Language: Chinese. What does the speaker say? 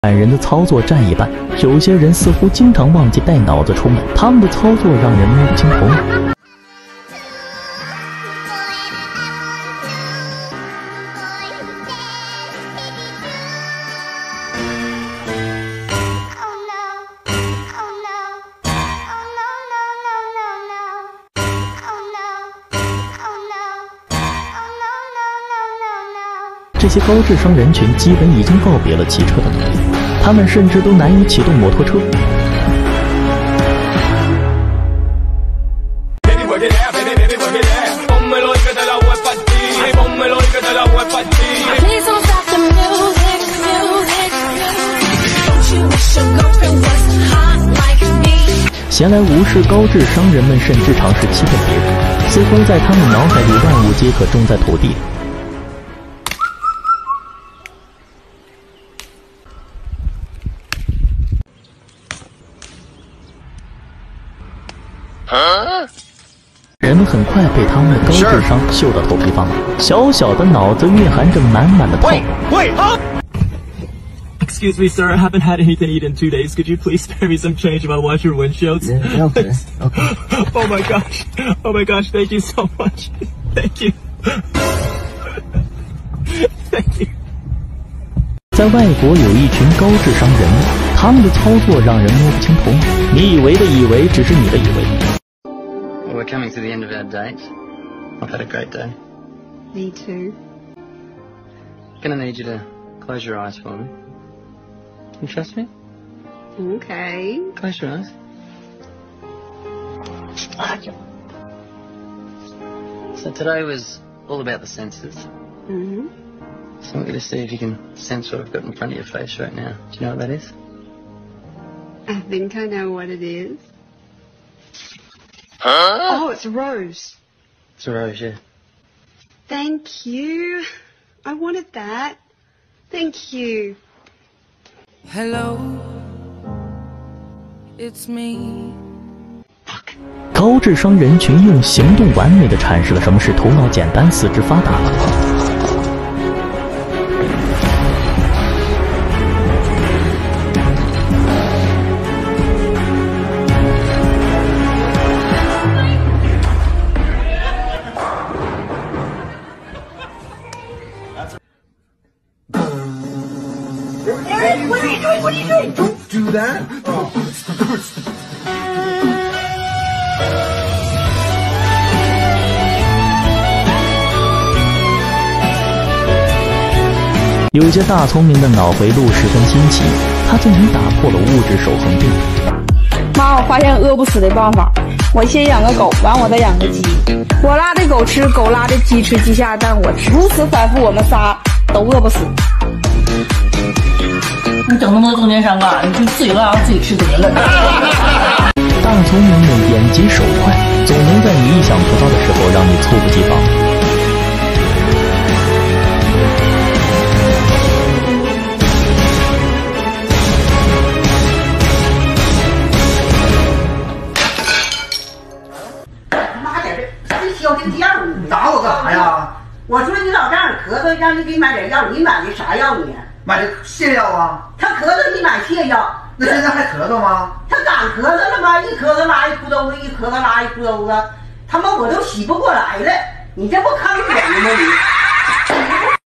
懒人的操作占一半，有些人似乎经常忘记带脑子出门，他们的操作让人摸不清头脑。这些高智商人群基本已经告别了骑车的能力，他们甚至都难以启动摩托车。闲来无事，高智商人们甚至尝试欺骗别人，似乎在他们脑海里万物皆可种在土地里。人们很快被他们的高智商秀到头皮发麻，小小的脑子蕴含着满满的套路。 Excuse me, sir. I haven't had anything to eat in 2 days. Could you please spare me some change while I wash your windshields? Yeah, okay. Oh my gosh. Oh my gosh. Thank you so much. Thank you. Thank you. 在外国有一群高智商人类，他们的操作让人摸不清头脑。你以为的以为，只是你的以为。 Well, we're coming to the end of our date. I've had a great day. Me too. Gonna need you to close your eyes for me. You trust me? Okay. Close your eyes. So today was all about the senses. Mm-hmm. So I'm going to see if you can sense what I've got in front of your face right now. Do you know what that is? I think I know what it is. Huh? Oh, it's a rose. It's a rose, yeah. Thank you. I wanted that. Thank you. Hello, it's me. 高智商人群用行动完美地阐释了什么是头脑简单、四肢发达。 Eric, what are you doing? What are you doing? Don't do that. Oh. 有些大聪明的脑回路十分新奇，它竟然打破了物质守恒定律。 妈，我发现饿不死的办法，我先养个狗，完我再养个鸡。我拉的狗吃，狗拉的鸡吃，鸡下的蛋我吃，如此反复，我们仨都饿不死。你整那么多中间商干啥？你就自己乱让自己吃得了。 大聪明们眼疾手快，总能在你意想不到的时候让你猝不及防。 妈点这消停药，你打我干啥呀？我说你老丈人咳嗽，让你给你买点药，你买的啥药你？买的泻药啊。他咳嗽，你买泻药。那现在还咳嗽吗？他敢咳嗽了吗？一咳嗽拉一裤兜子，一咳嗽拉一裤兜子，他妈我都洗不过来了。你这不坑人吗你？